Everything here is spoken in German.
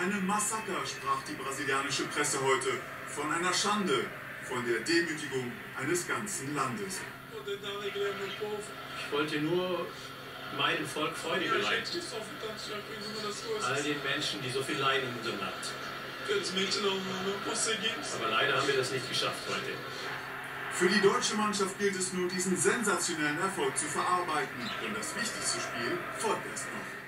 einem Massaker sprach die brasilianische Presse heute. Von einer Schande, von der Demütigung eines ganzen Landes. Ich wollte nur meinem Volk Freude bereiten. All den Menschen, die so viel leiden in unserem Land. Aber leider haben wir das nicht geschafft heute. Für die deutsche Mannschaft gilt es nun, diesen sensationellen Erfolg zu verarbeiten. Denn das wichtigste Spiel folgt erst noch.